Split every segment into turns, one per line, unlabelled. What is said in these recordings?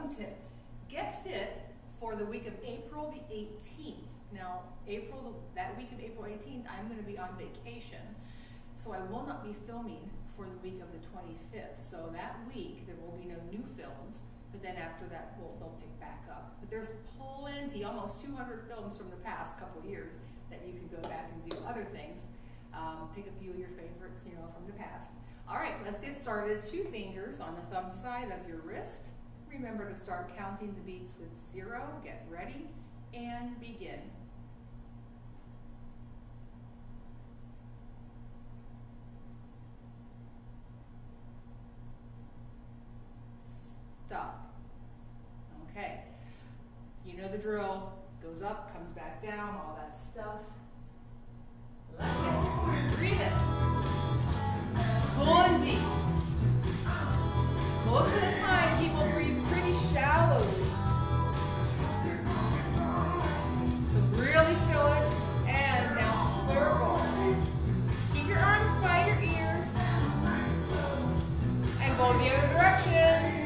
fun tip. Get fit for the week of April the 18th. Now, that week of April 18th, I'm going to be on vacation, so I will not be filming for the week of the 25th. So that week, there will be no new films, but then after that, they'll pick back up. But there's plenty, almost 200 films from the past couple years that you can go back and do other things. Pick a few of your favorites, from the past. All right, let's get started. 2 fingers on the thumb side of your wrist. Remember to start counting the beats with 0. Get ready and begin. Stop. Okay. You know the drill. Goes up, comes back down, all that stuff. Let's get started. Breathe in. Full and deep. Most of the time, people breathe pretty shallowly. So really fill it. And now circle. Keep your arms by your ears. And go the other direction.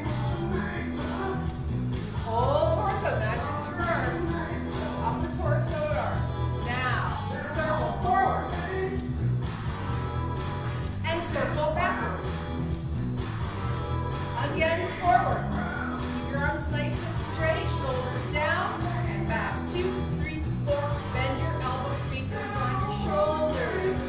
Whole torso, not just your arms. Up the torso and arms. Now, circle forward. And circle backward. Again, forward. Keep your arms nice and straight, shoulders down, and back. 2, 3, 4. Bend your elbows, fingers on your shoulders.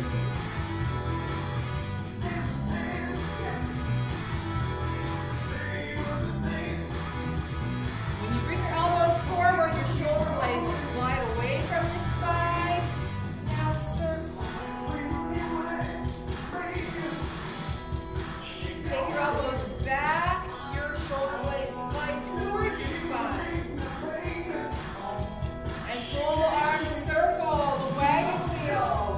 When you bring your elbows forward, your shoulder blades slide away from your spine. Now circle. Take your elbows back, your shoulder blades slide toward your spine. And full arm circle, the wagon wheel.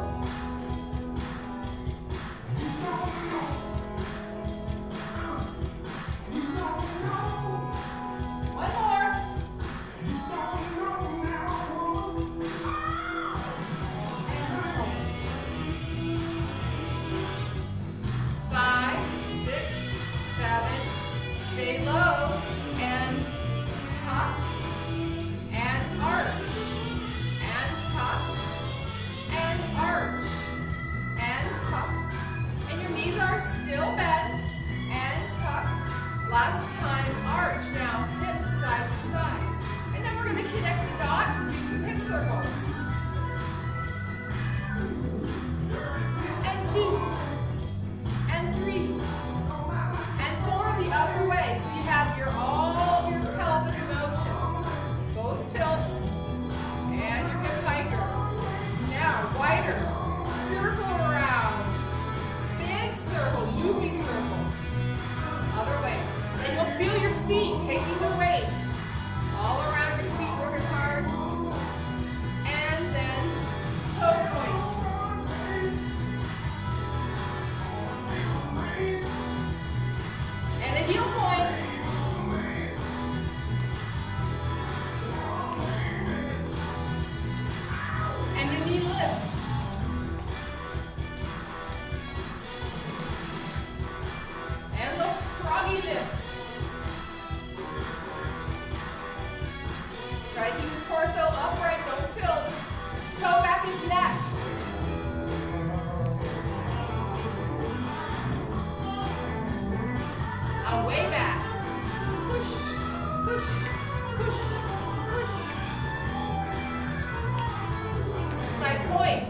One more. And pulse. 5, 6, 7. Stay low and tuck and arch and tuck and arch and tuck. And your knees are still bent and tuck. Last time, arch. Now hips side to side. And then we're going to connect the dots and do some hip circles. And 2 and 3 and 4 the other way. So you have all of your pelvic motions, both tilts and your hip hiker. Now wider, circle around, big circle, loopy circle. Other way. Then you'll feel your feet taking the weight all around your feet, working hard. And then toe point. And a heel point. And the knee lift. And the froggy lift. Try to keep the torso upright, don't tilt. Toe back is next. Way back. Push, push, push, push. Side point.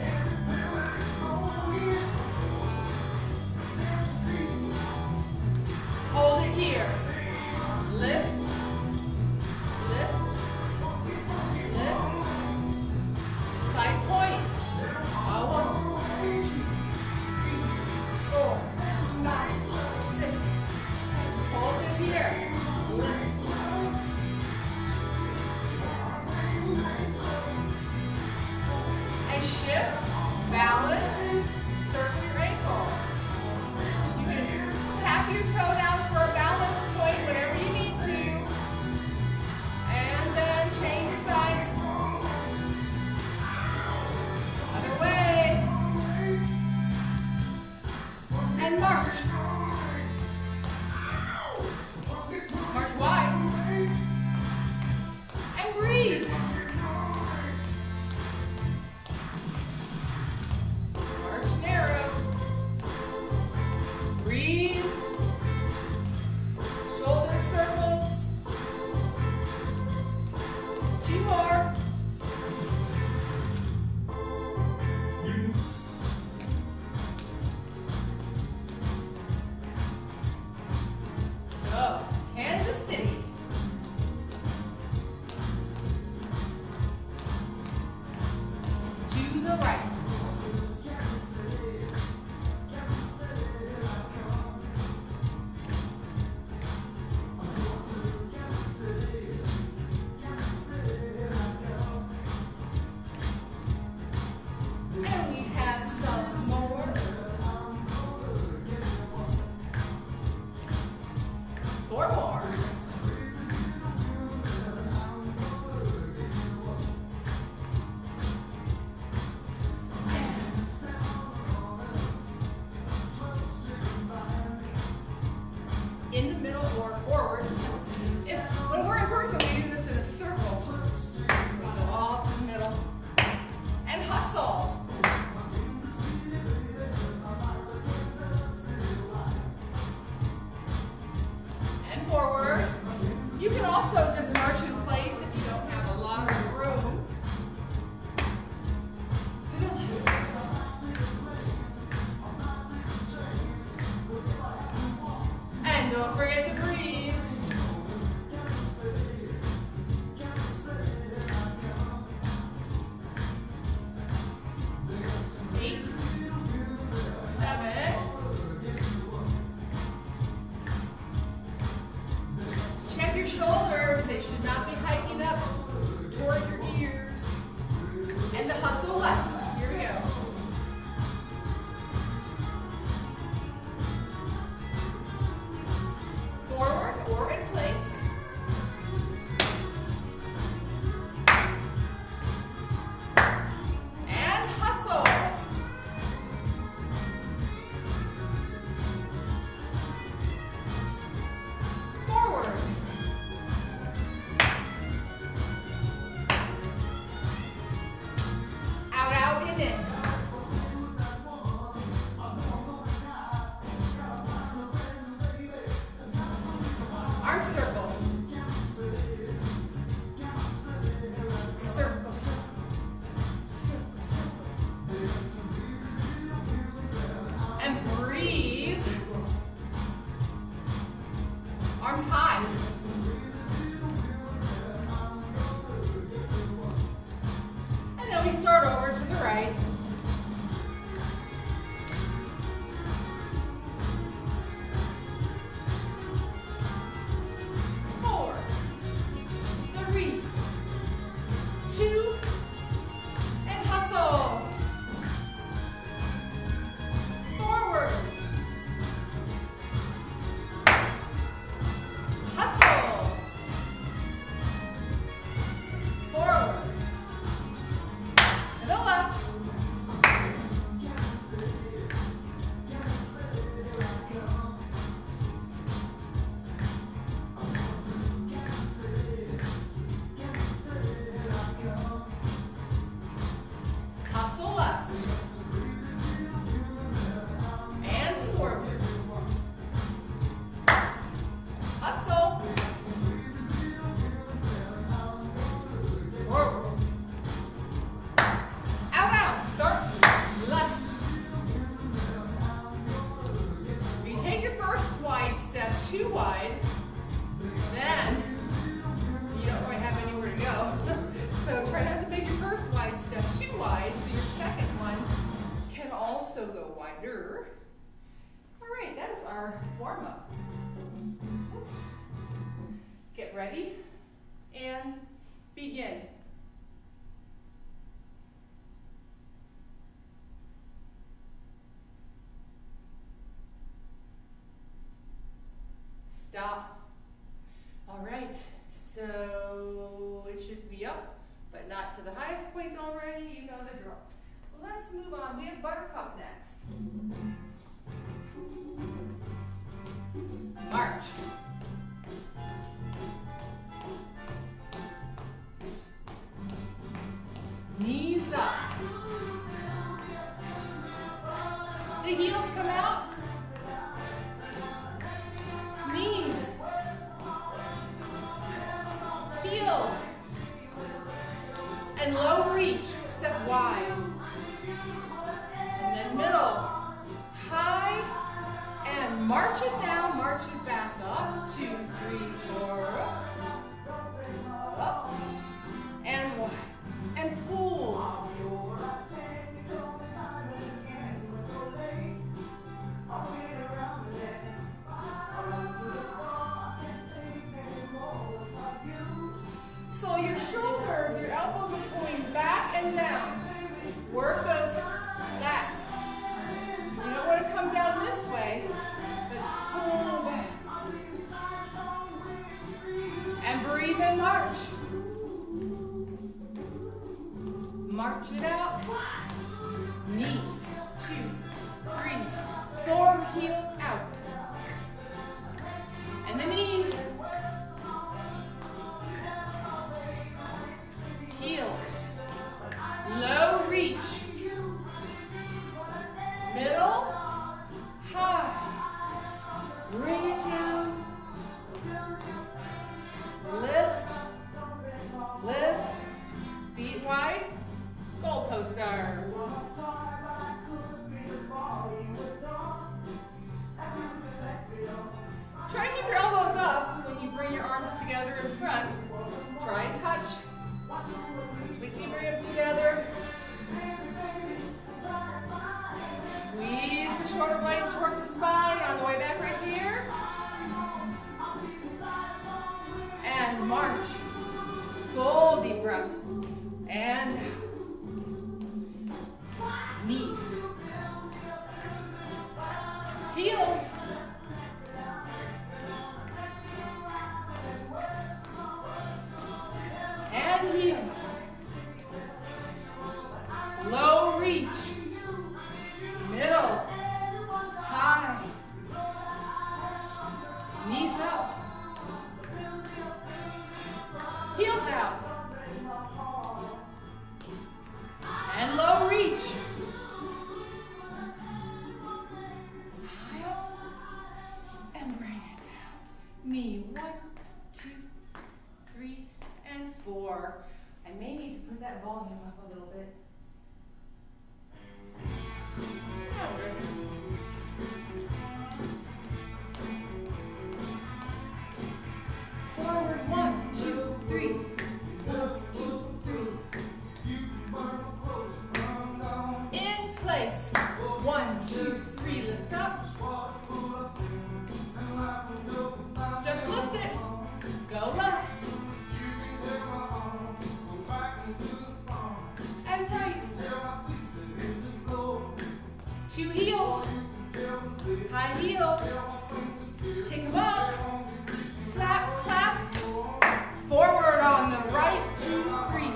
Hold it here. Lift, lift, lift. Side point. 1, 2, 3, 4, 5, 6. Hold it here. Lift. And shift, balance, circle your ankle. You can tap your toe down for a balance point, whatever you need to. And then change sides. Other way. And march. March wide. And don't forget to breathe. 8, 7. Check your shoulders. They should not be hiking up toward your ears. And the hustle left. Here we go. Forward or in place. And hustle. Forward. Out, out, in. Arm circle. Circle, circle. Circle, circle. And breathe. Arms high. And then we start over to the right. Four, 3, 2, and hustle. Forward. Hustle. Forward. To the left. Hustle left. And forward. Hustle. Forward. Out, out. Start left. If you take your first wide step too wide, then you don't really have anywhere to go. So try not to make your first wide step too wide, so your second one can also go wider. All right, that is our warm-up. Get ready and begin. Stop. All right, so it should be up, but not to the highest point already. You know the drill. Let's move on. We have Buttercup next. March. Knees up. The heels come out. Knees. Heels. And low reach. Step wide. And then middle. High. And march it down. March it back up. 2, 3, 4. Up. And wide. And pull. So your shoulders, your elbows are pulling back and down. Work those lats. You don't want to come down this way, but pull back. And breathe and march. March it out. Knees. 2, 3, 4. Heels out. And the knees. Heels. Low reach. Middle. High. Bring it down. Lift. Lift. Feet wide. Goalpost arms. the spine on the way back right here. And march. Full deep breath. And knees. Heels. And heels. Low reach. Middle. High. Knees up. Heels out. And low reach. High up. And bring it down. Knee 1, 2, 3, and 4. I may need to put that volume up a little bit. Forward 1, 2, 3. 1, 2, 3. In place. 1, 2, 3. Lift up. Just lift it. Go left. And right. 2 heels. High heels. Kick them up. Slap, clap. Forward on the right. 2, 3.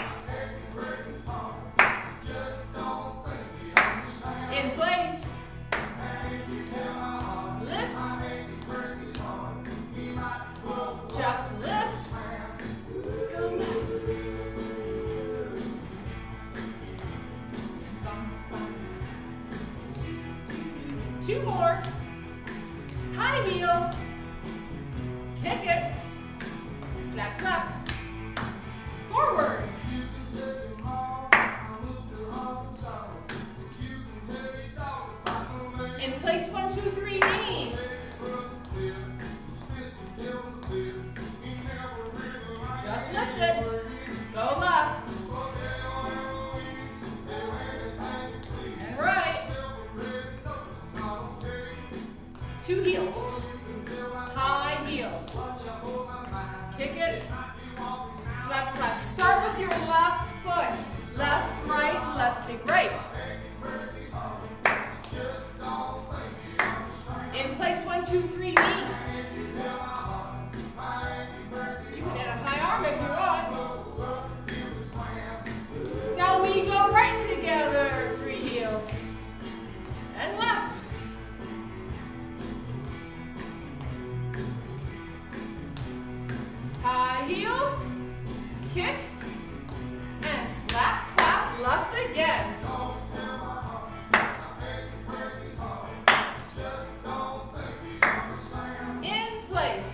In place. Lift. Just lift. Go left. 2 more. High heel. Kick it. Slap, clap. Forward. In place, 1, 2, 3, knee. Just lift it. Go left. And right. 2 heels. High heels. Kick it. Slap, clap. Start with your left foot. Left, right, left, kick, right. In place, 1, 2, 3, knee. You can add a high arm if you want. Now we go right together. 3 heels. And left. High heel. Kick. And slap, clap, left again. In place.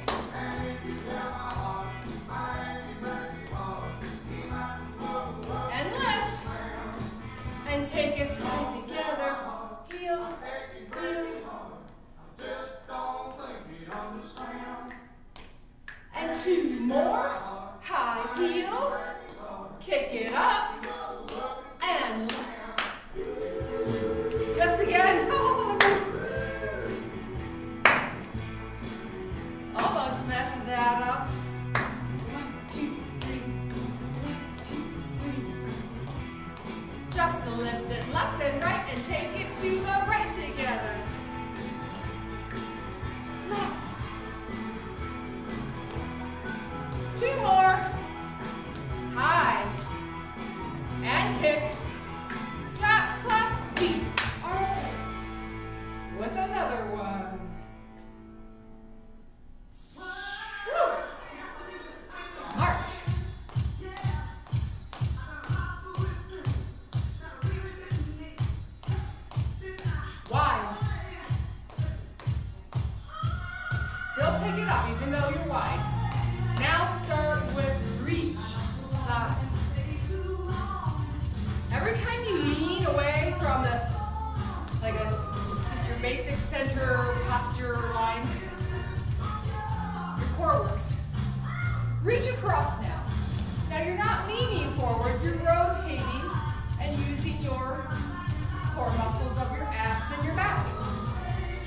And lift. And take it side together. Heel, heel. And 2 more. High heel. Kick it up. And lift again. Almost messed that up. 1, 2, 3. 1, 2, 3. Just to lift it left and right and take it to the right together. Left. 2 more. High. And kick. Slap, clap, beat. Arm with another one. Woo. March. Wide. Still pick it up even though you're wide. Now start with reach, side. Every time you lean away from just your basic center posture line, your core works. Reach across now. Now you're not leaning forward, you're rotating and using your core muscles of your abs and your back.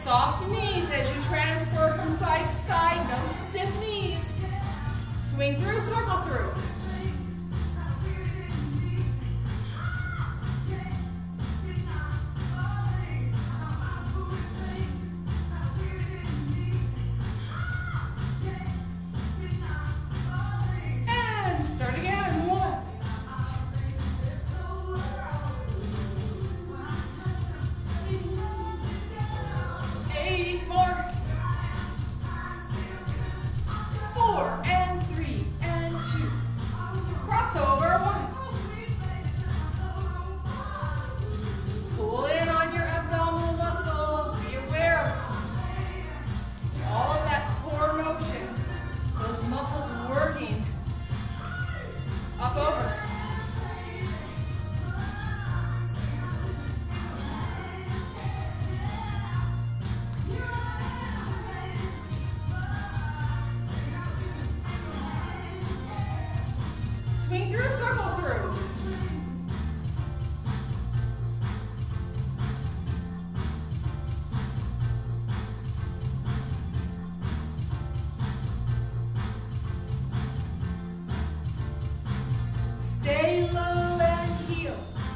Soft knees as you transfer from side to side, no stiff knees. Swing through, circle through. And start again. 1, 2, 8 more. 4 and 3 and 2. Crossover. 1. Pull in on your abdominal muscles. Be aware of all of that core motion. Those muscles working. Up over. Swing through, circle through. Stay low and heel.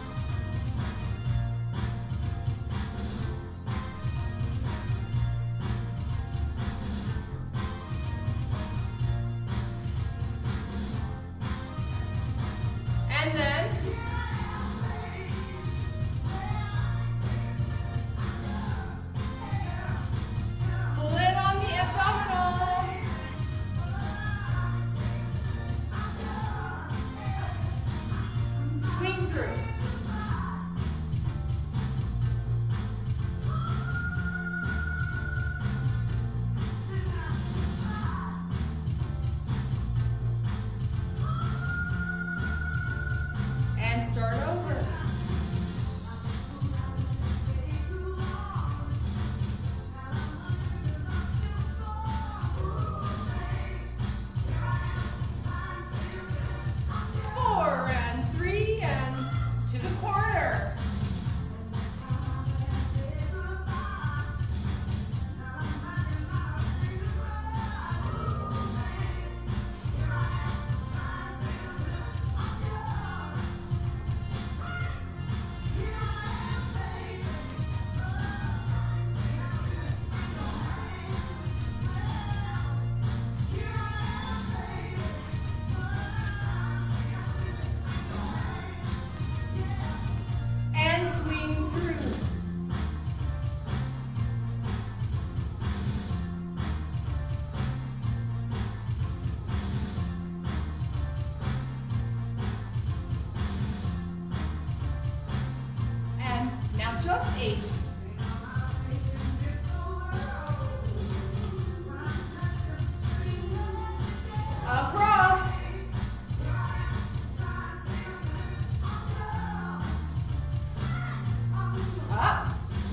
And then pull in on the abdominals. Swing through. And start over. Four and 3 and to the corner. And swing through. And now just 8. Across. Up.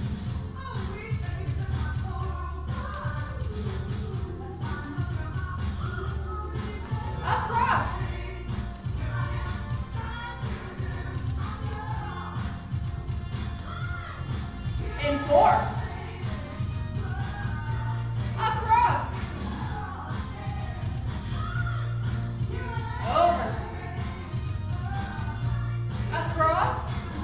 Across. And 4. Across. Over. Across.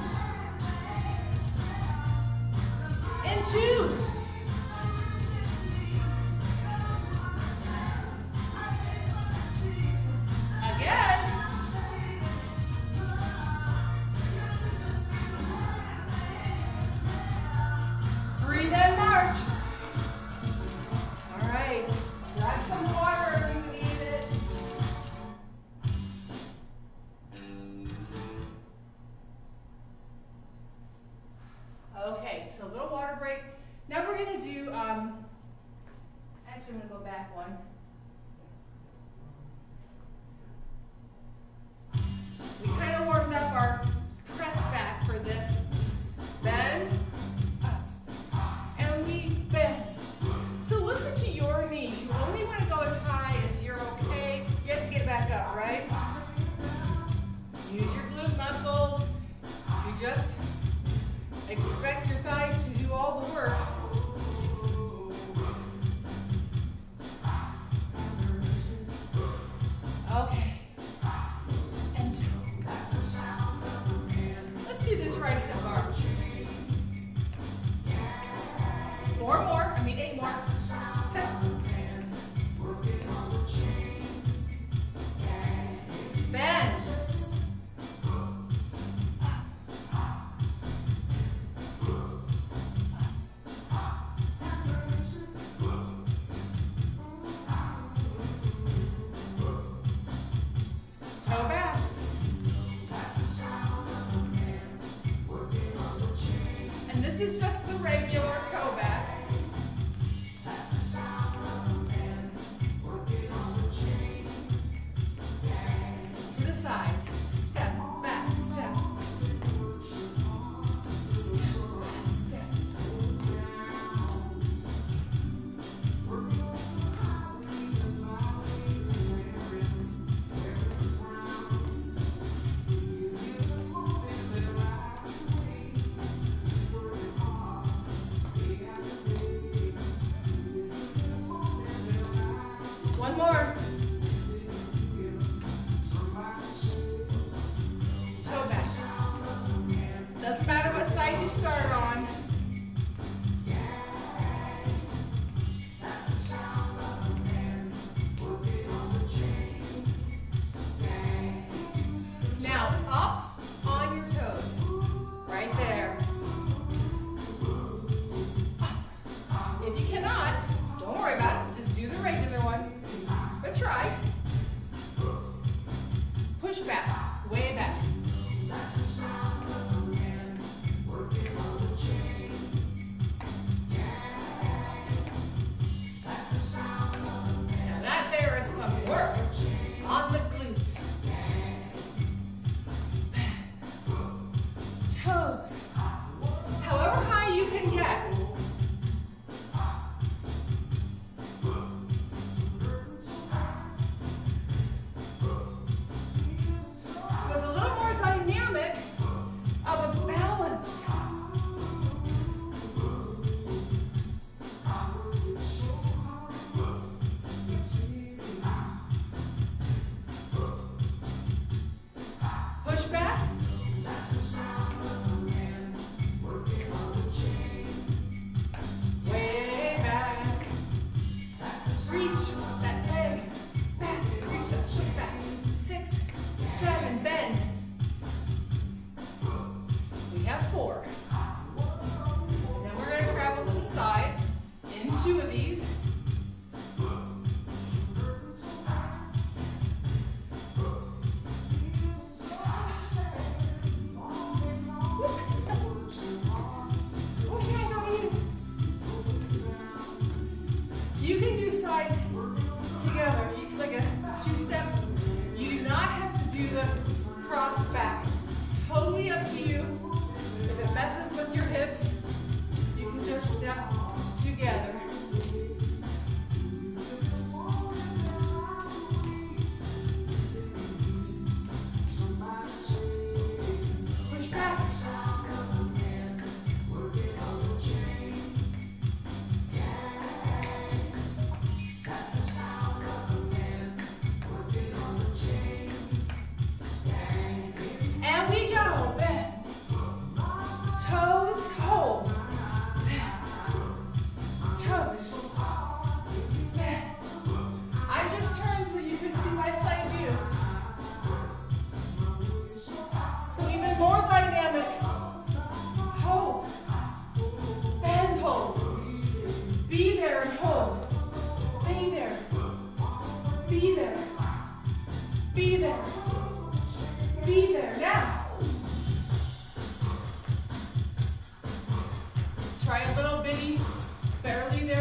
And 2. Again. Breathe and march. All right. Grab some water if you need it. Okay, so a little water break. Now we're going to do, actually I'm going to go back one. We kind of warmed up our press back for this. Bend, and we bend. So listen to your knees. You only want to go as high as you're okay. You have to get back up, right? Use your glute muscles. You just expect your thighs to do all the work.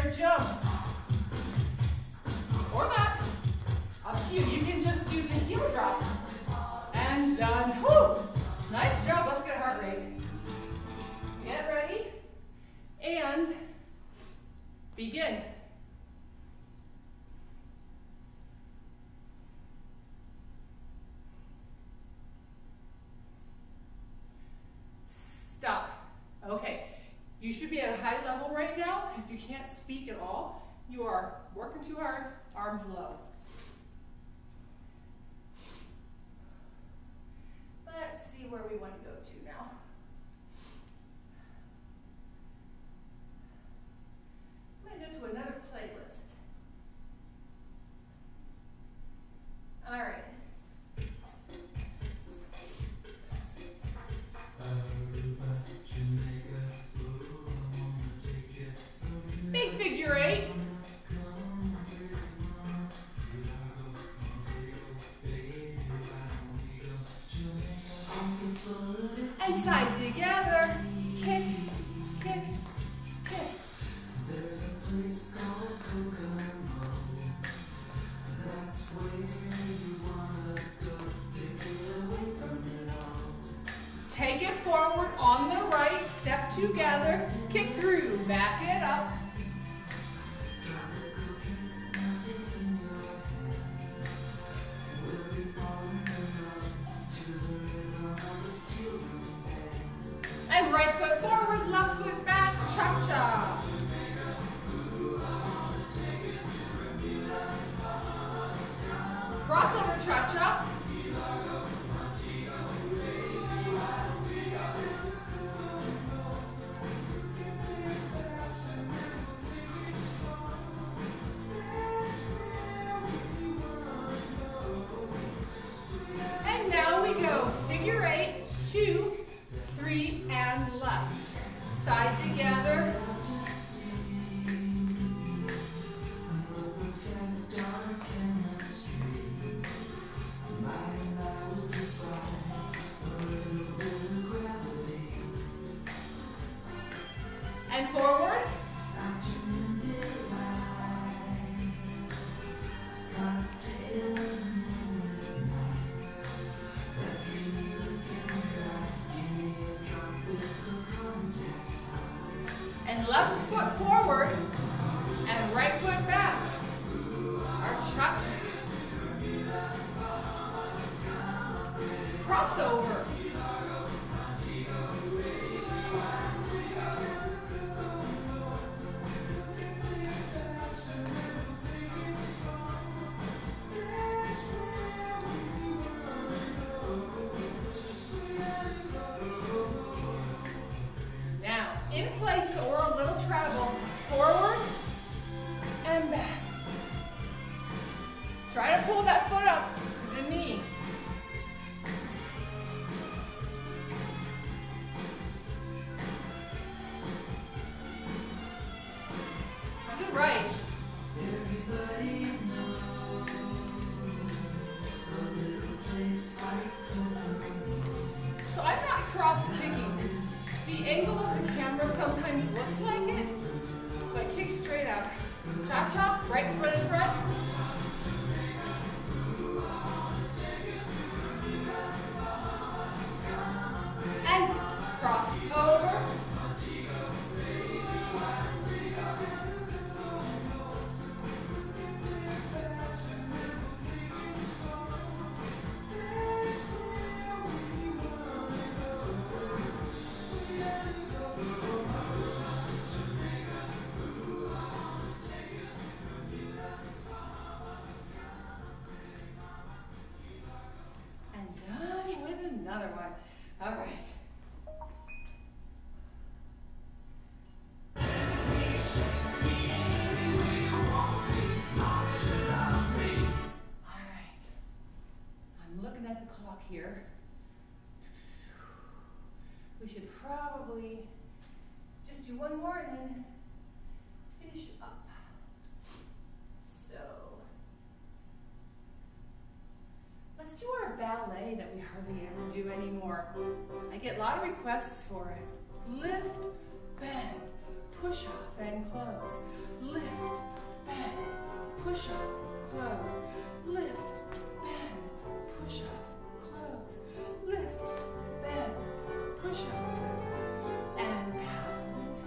or jump. Or not. Up to you. You can just do the heel drop. And done. Whew. Nice job. Let's get a heart rate. Get ready. And begin. Stop. Okay. You should be at a high level right now. If you can't speak at all, you are working too hard, arms low. Let's see where we want to go to now. I'm going to go to another playlist. All right. Big figure eight. And side together. Kick, kick, kick. There's a place called Kokomo. That's where you wanna go to get away from it all. Take it forward on the right, step together, kick through, back it up. And right foot forward, left foot back, cha-cha. Crossover cha-cha. And now we go figure eight, 2, 3, and left. Side together. And forward. And left foot forward and right foot back. Our cha-cha. Crossover. Now, in place or a little travel, forward and back. Try to pull that foot up to the knee. To the right. So I'm not cross-kicking. The angle of the camera sometimes looks like it, but kick straight out. Cha-cha, right foot in front. And cross over. Another one. All right. All right. I'm looking at the clock here. We should probably just do one more and then finish up. So let's do our ballet that we hardly ever do anymore. I get a lot of requests for it. Lift, bend, push off and close. Lift, push off, close, lift, bend, push off, close, lift, bend, push off, and balance.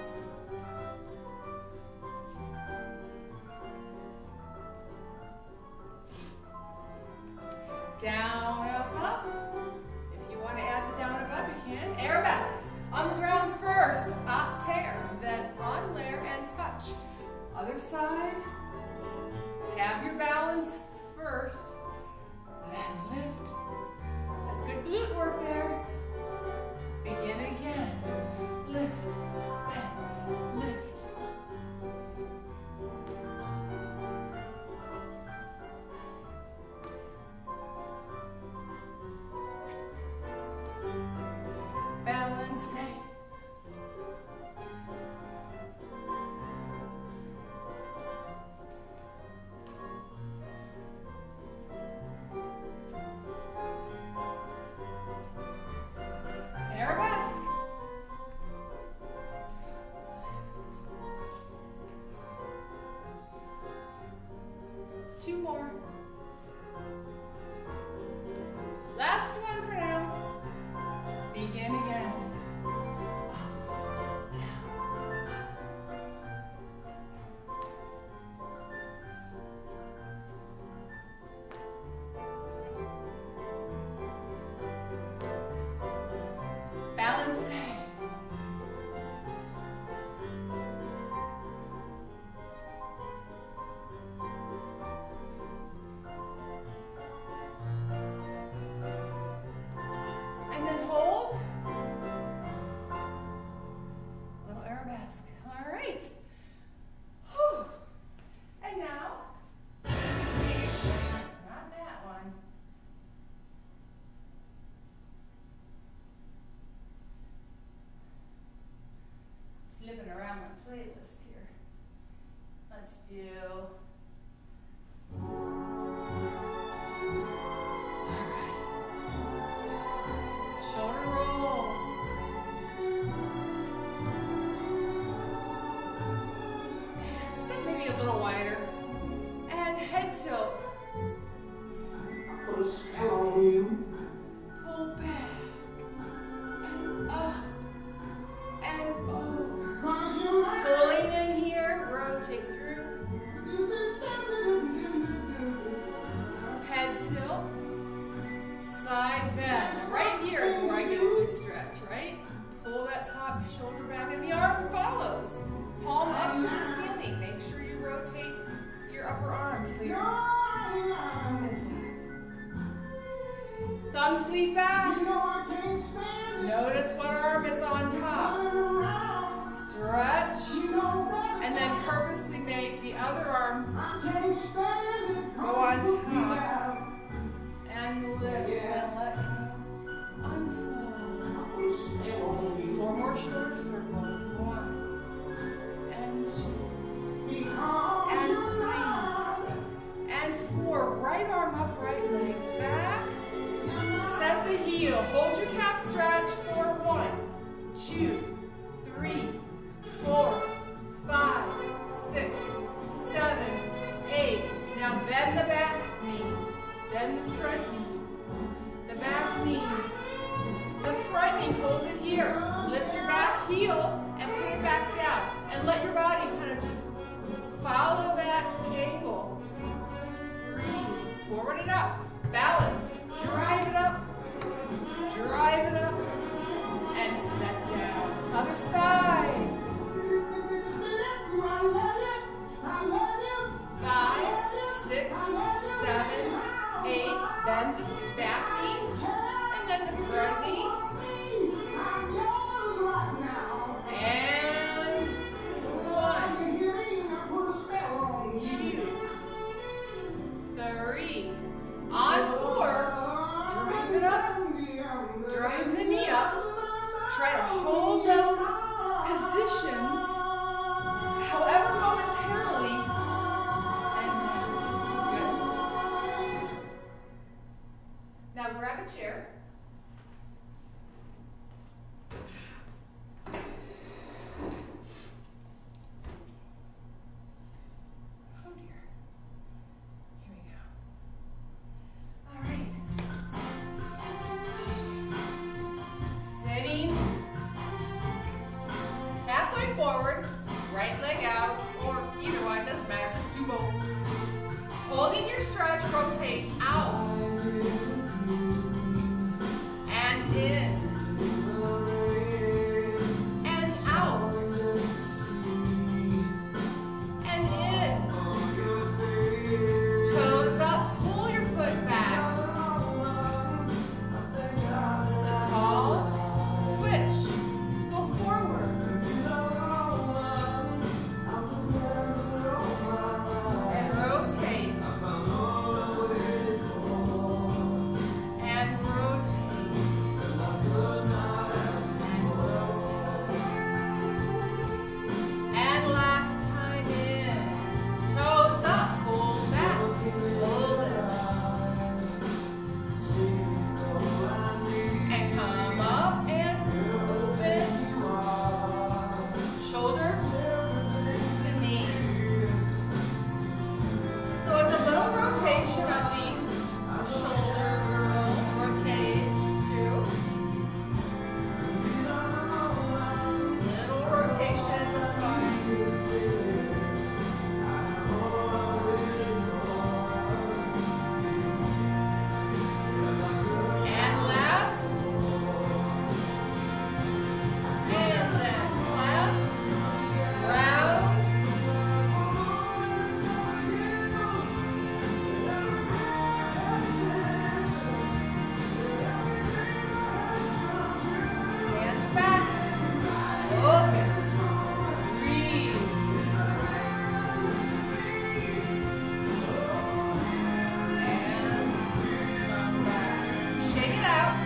Down, up. If you want to add the down, up, you can. Arabesque. On the ground first, up, tear, then on, layer, and touch. Other side. Have your balance first, then lift. That's good glute work there. Begin again. Lift, bend, lift. Balance. Arabesque. Lift. Two more. Last one for now. Begin again. Up, down, balance. And then hold. Little arabesque. All right. Whew. And now, not that one. Flipping around my playlist here. Let's do. Shoulder roll. Sit maybe a little wider. And head tilt.
Put a spell on you.
Pull back. And up. And over. Pulling in here. Rotate through. Head tilt. Side bend. Right here is where I get a good stretch, right? Pull that top shoulder back and the arm follows. Palm up to the ceiling. Make sure you rotate your upper arm so your arm is thumbs lead back. Notice what arm is on top. Stretch. And then purposely make the other arm go on top. And lift and let go. Unfold. 4 more shoulder circles. 1 and 2 and 3 and 4. Right arm up, right leg back. Set the heel. Hold your calf stretch for 1, 2, 3, 4, out, or either one, doesn't matter, just do both. Holding your stretch, rotate out and in and out and in. Toes up, pull your foot back. Sit tall, switch, go forward. And rotate. And rotate. And rotate. And last time in. Toes up, pull back, hold it. And come up and open. Shoulder to knee. So it's a little rotation of the shoulder girdle or cage too. Little rotation in the spine. And last. And then last. Round. Hands back. Open. Breathe. And come back. Shake it out.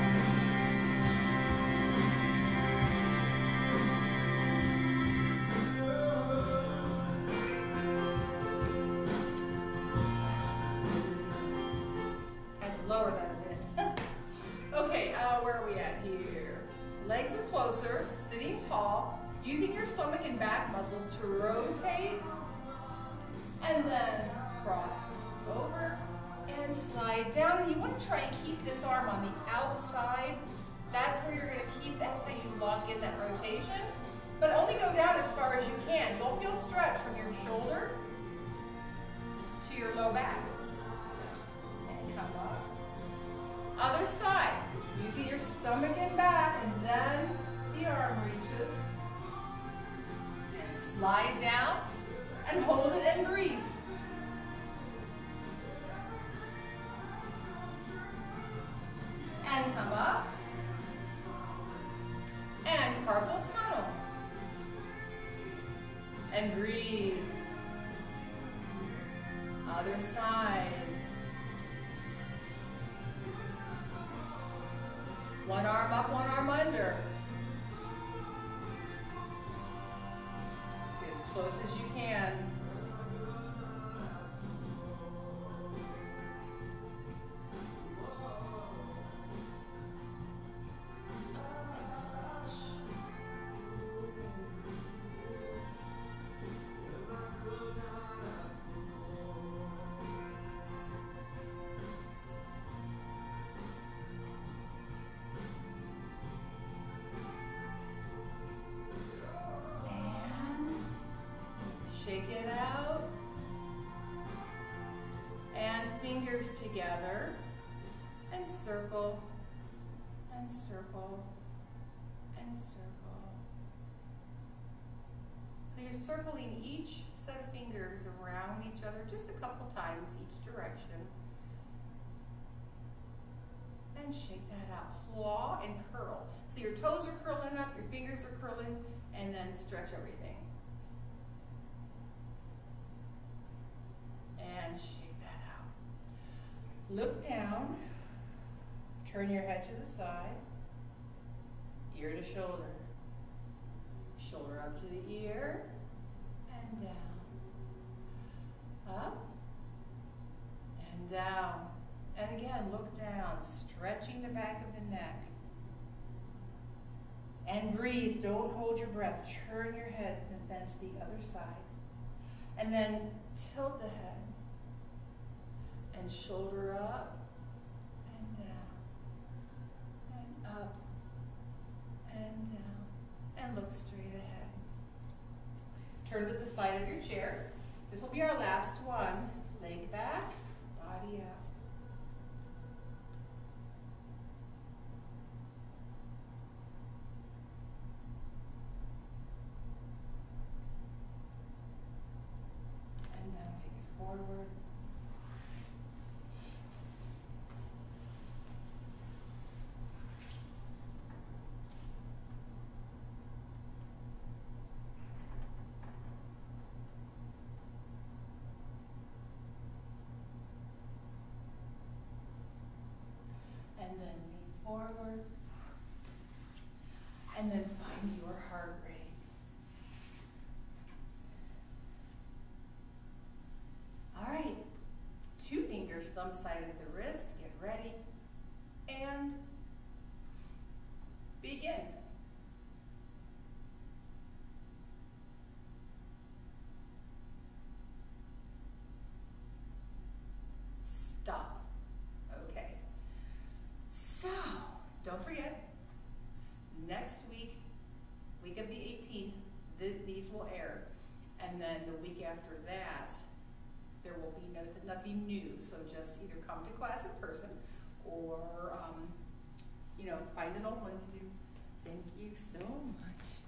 Had to lower that a bit. Okay, where are we at here? Legs are closer, sitting tall, using your stomach and back muscles to rotate, and then cross over and slide down. And you want to try and keep this arm on the outside. That's where you're going to keep, that's how you lock in that rotation. But only go down as far as you can. You'll feel stretch from your shoulder to your low back. And come up. Other side, using your stomach and back, and then the arm reaches. And slide down, and hold it and breathe. And come up. And carpal tunnel. And breathe. Other side. One arm up, one arm under. As close as you can. And switch. Shake it out. And fingers together. And circle. And circle. And circle. So you're circling each set of fingers around each other just a couple times each direction. And shake that out. Claw and curl. So your toes are curling up, your fingers are curling, and then stretch everything. And shake that out. Look down. Turn your head to the side. Ear to shoulder. Shoulder up to the ear. And down. Up. And down. And again, look down. Stretching the back of the neck. And breathe. Don't hold your breath. Turn your head and then to the other side. And then tilt the head. And shoulder up. And down. And up. And down. And look straight ahead. Turn to the side of your chair. This will be our last one. Leg back, body out. And then take it forward. And then lean forward. And then find your heart rate. All right. 2 fingers, thumb side of the wrist. Get ready. And begin. Stop. Okay. So, don't forget, next week, week of the 18th, these will air. And then the week after that, there will be nothing new. So just either come to class in person or, find an old one to do. Thank you so much.